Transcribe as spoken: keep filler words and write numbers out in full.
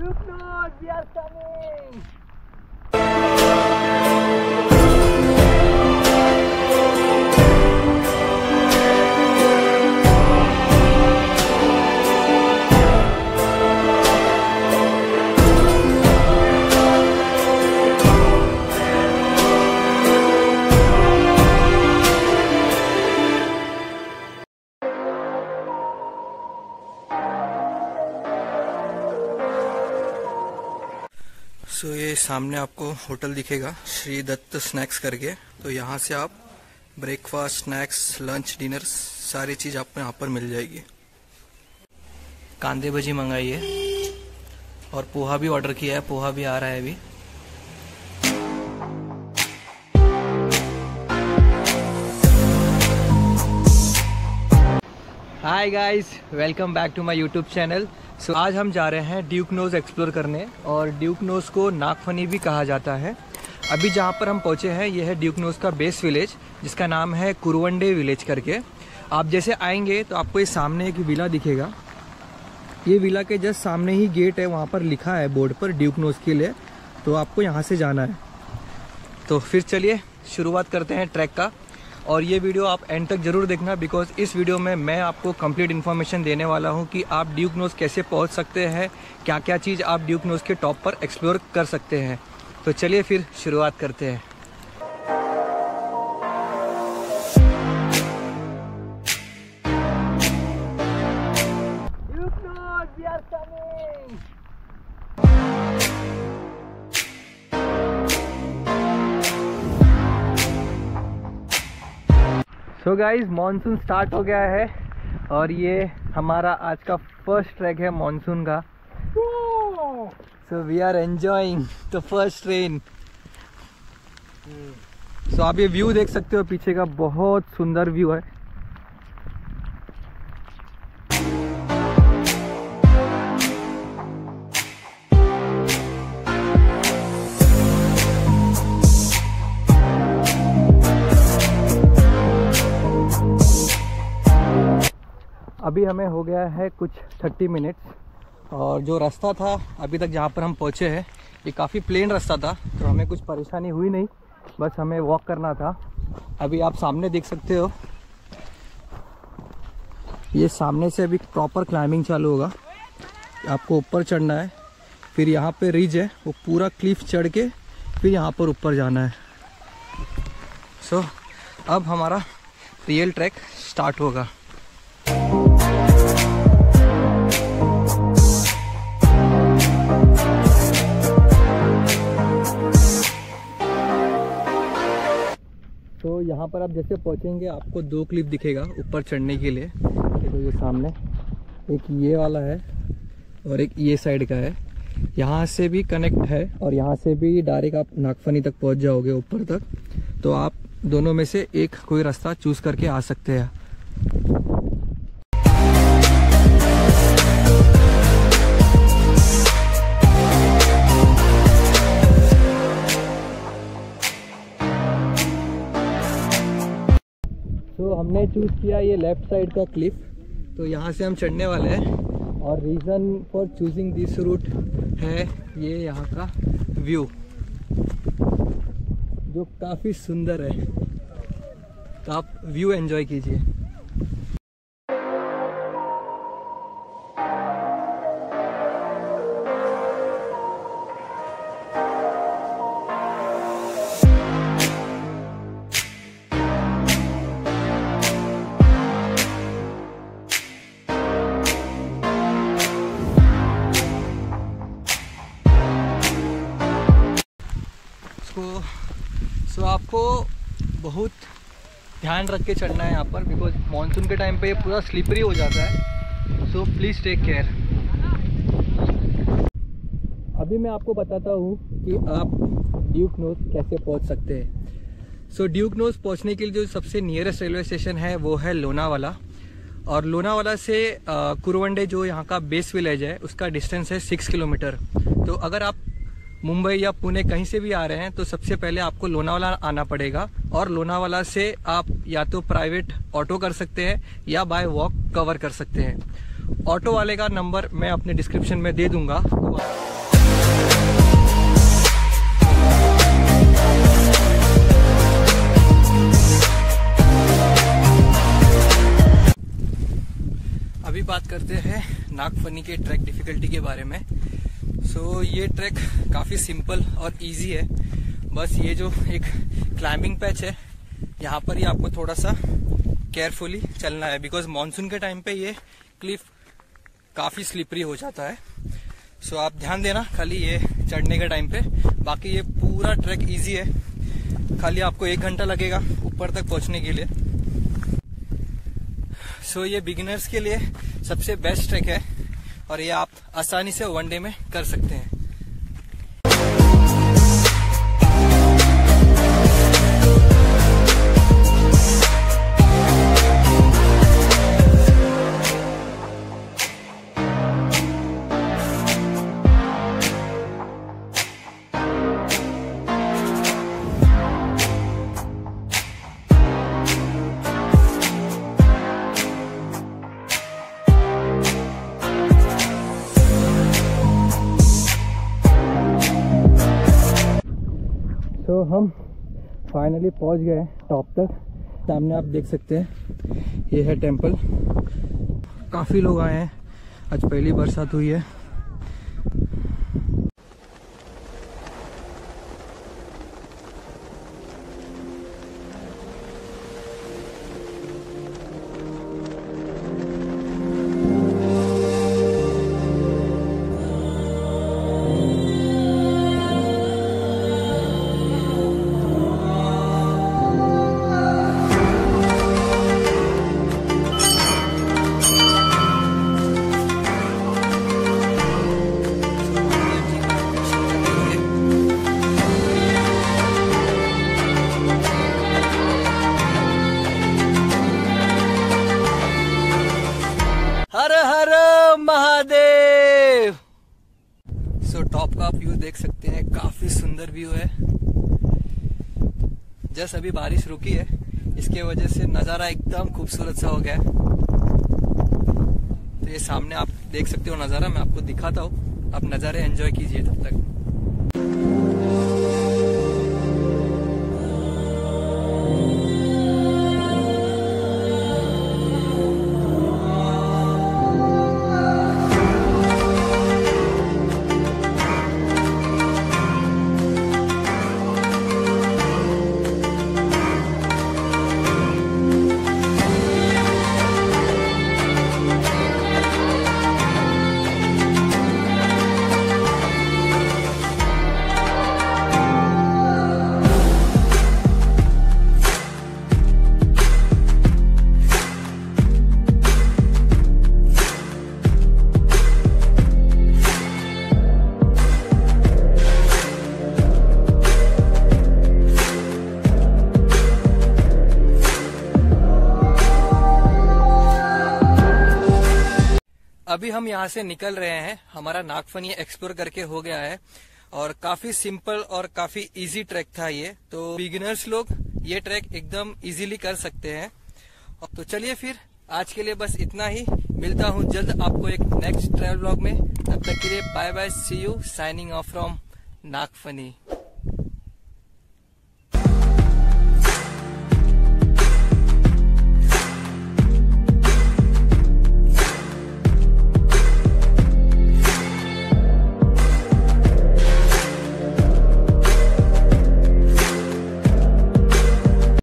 Duknos, we are coming! So so, ये सामने आपको होटल दिखेगा श्री दत्त स्नैक्स करके। तो यहाँ से आप ब्रेकफास्ट, स्नैक्स, लंच, डिनर सारी चीज़ आपको यहाँ पर मिल जाएगी। कांदे भजी मंगाई है और पोहा भी ऑर्डर किया है, पोहा भी आ रहा है अभी। Hi guys, welcome back to my YouTube channel. So आज हम जा रहे हैं ड्यूक नोज एक्सप्लोर करने, और ड्यूक नोज को नागफनी भी कहा जाता है। अभी जहाँ पर हम पहुँचे हैं ये है ड्यूक नोज का बेस विलेज, जिसका नाम है कुरवंडे विलेज करके। आप जैसे आएंगे तो आपको ये सामने एक विला दिखेगा। ये विला के जस्ट सामने ही गेट है, वहाँ पर लिखा है बोर्ड पर ड्यूक नोज के लिए, तो आपको यहाँ से जाना है। तो फिर चलिए शुरुआत करते हैं ट्रैक का, और ये वीडियो आप एंड तक ज़रूर देखना, बिकॉज इस वीडियो में मैं आपको कंप्लीट इन्फॉर्मेशन देने वाला हूँ कि आप ड्यूक नोज कैसे पहुँच सकते हैं, क्या क्या चीज़ आप ड्यूक नोज के टॉप पर एक्सप्लोर कर सकते हैं। तो चलिए फिर शुरुआत करते हैं। Duke Nose, we are coming! So guys, monsoon start हो गया है और ये हमारा आज का फर्स्ट ट्रैक है मॉनसून का। So we are enjoying the first rain. So आप ये व्यू देख सकते हो पीछे का, बहुत सुंदर व्यू है। अभी हमें हो गया है कुछ तीस मिनट्स, और जो रास्ता था अभी तक जहाँ पर हम पहुँचे हैं ये काफ़ी प्लेन रास्ता था, तो हमें कुछ परेशानी हुई नहीं, बस हमें वॉक करना था। अभी आप सामने देख सकते हो, ये सामने से अभी प्रॉपर क्लाइंबिंग चालू होगा। आपको ऊपर चढ़ना है, फिर यहाँ पे रिज है, वो पूरा क्लिफ चढ़ के फिर यहाँ पर ऊपर जाना है। सो so, अब हमारा रियल ट्रैक स्टार्ट होगा। तो यहाँ पर आप जैसे पहुँचेंगे आपको दो क्लिप दिखेगा ऊपर चढ़ने के लिए। देखो ये सामने एक ये वाला है और एक ये साइड का है। यहाँ से भी कनेक्ट है और यहाँ से भी डायरेक्ट आप नागफनी तक पहुँच जाओगे ऊपर तक। तो आप दोनों में से एक कोई रास्ता चूज़ करके आ सकते हैं। तो हमने चूज़ किया ये लेफ़्ट साइड का क्लिफ, तो यहाँ से हम चढ़ने वाले हैं। और reason for choosing this route है ये यहाँ का व्यू, जो काफ़ी सुंदर है। तो आप व्यू एंजॉय कीजिए। सो so, आपको बहुत ध्यान रख के चढ़ना है यहाँ पर, बिकॉज मानसून के टाइम पे ये पूरा स्लिपरी हो जाता है। So please take care. अभी मैं आपको बताता हूँ कि आप ड्यूक नोज कैसे पहुँच सकते हैं। सो ड्यूक नोज पहुँचने के लिए जो सबसे नियरेस्ट रेलवे स्टेशन है वो है लोनावाला, और लोनावाला से कुरवंडे जो यहाँ का बेस विलेज है उसका डिस्टेंस है सिक्स किलोमीटर। तो अगर आप मुंबई या पुणे कहीं से भी आ रहे हैं तो सबसे पहले आपको लोनावाला आना पड़ेगा, और लोनावाला से आप या तो प्राइवेट ऑटो कर सकते हैं या बाय वॉक कवर कर सकते हैं। ऑटो वाले का नंबर मैं अपने डिस्क्रिप्शन में दे दूंगा। करते हैं नागफनी के ट्रैक डिफिकल्टी के बारे में। सो so, ये ट्रैक काफ़ी सिंपल और इजी है। बस ये जो एक क्लाइंबिंग पैच है यहाँ पर ही आपको थोड़ा सा केयरफुली चलना है, बिकॉज मानसून के टाइम पे ये क्लिफ काफ़ी स्लिपरी हो जाता है। सो so, आप ध्यान देना खाली ये चढ़ने के टाइम पे। बाकी ये पूरा ट्रैक इजी है, खाली आपको एक घंटा लगेगा ऊपर तक पहुंचने के लिए। सो so, ये बिगिनर्स के लिए सबसे बेस्ट ट्रैक है और ये आप आसानी से वन डे में कर सकते हैं। तो हम फाइनली पहुंच गए टॉप तक। सामने आप देख सकते हैं ये है टेंपल। काफ़ी लोग आए हैं, आज पहली बरसात हुई है। हर हर महादेव। सो टॉप का व्यू देख सकते हैं, काफी सुंदर व्यू है। जस्ट अभी बारिश रुकी है, इसके वजह से नजारा एकदम खूबसूरत सा हो गया है। तो ये सामने आप देख सकते हो नजारा, मैं आपको दिखाता हूँ, आप नजारे एंजॉय कीजिए तब तक। अभी हम यहाँ से निकल रहे हैं, हमारा नागफनी एक्सप्लोर करके हो गया है और काफी सिंपल और काफी इजी ट्रैक था ये। तो बिगिनर्स लोग ये ट्रैक एकदम इजीली कर सकते हैं। तो चलिए फिर आज के लिए बस इतना ही, मिलता हूँ जल्द आपको एक नेक्स्ट ट्रैवल व्लॉग में। तब तक के लिए bye bye, see you, signing off from Nagphani.